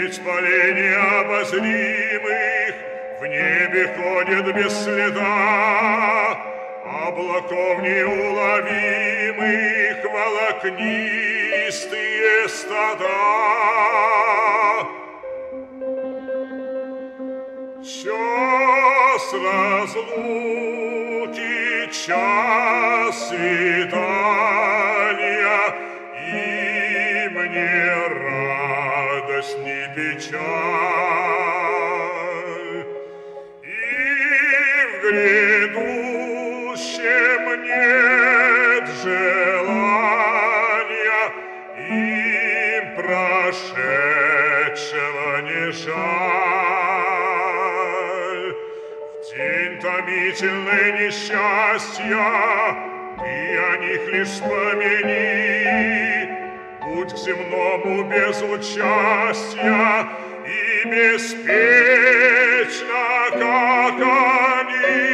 Ведь полей необозримых в небе ходит без следа, облаков неуловимых волокнистые стада. Час разлуки, час свидания, и мне радость не печаль, и в грядущем нет желания, и прошедшего не жаль. В день томительный несчастья ты о них лишь вспомини, будь к земному без участия и беспечно, как они.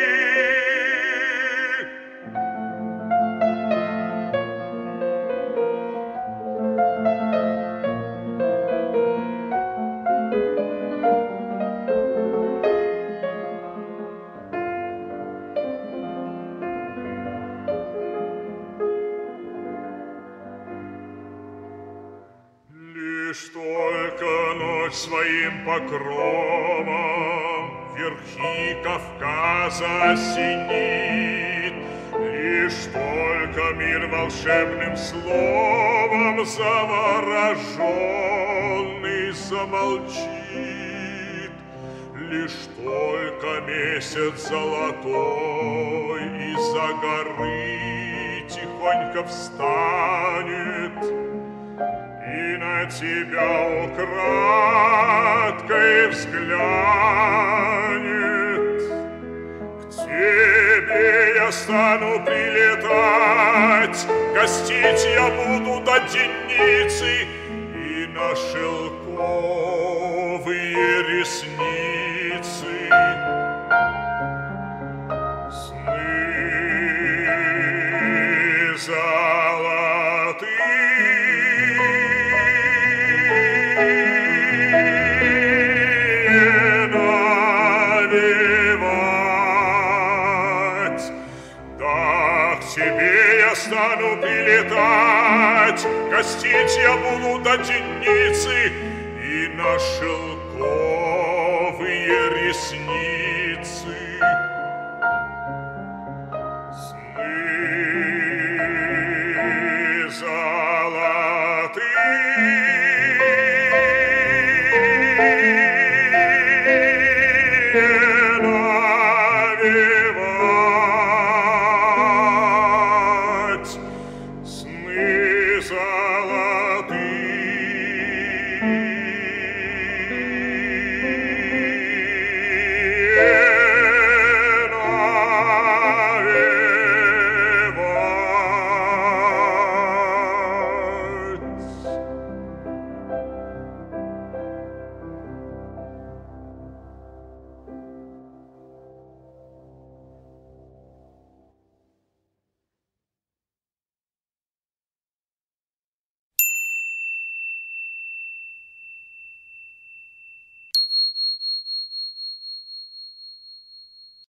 Лишь только ночь своим покровом верхи Кавказа осенит, лишь только мир волшебным словом завороженный замолчит, лишь только месяц золотой из-за горы тихонько встанет и на тебя украдкой взглянет. К тебе я стану прилетать, гостить я буду до денницы, и на шелковые ресницы сны навевать. Да, к тебе я стану прилетать, гостить я буду до денницы, и на шелковые ресницы